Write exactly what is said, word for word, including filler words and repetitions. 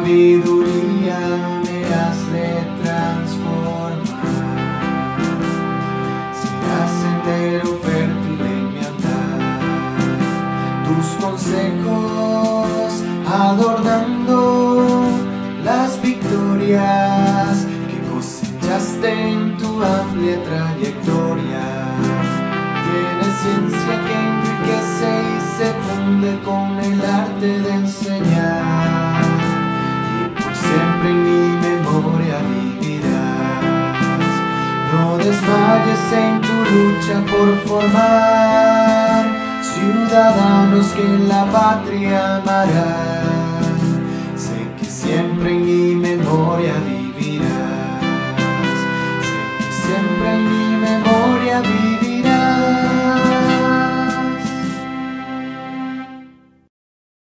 sabiduría me has de transformar. Serás sendero fértil en mi andar, tus consejos adornando las victorias que cosechaste en tu amplia trayectoria. Tiene ciencia que enriquece y se funde con el arte de enseñar, y por siempre en mi memoria vivirás. No desmayes en tu lucha por formar ciudadanos que la patria amarán. Sé que siempre en mi memoria vivirás.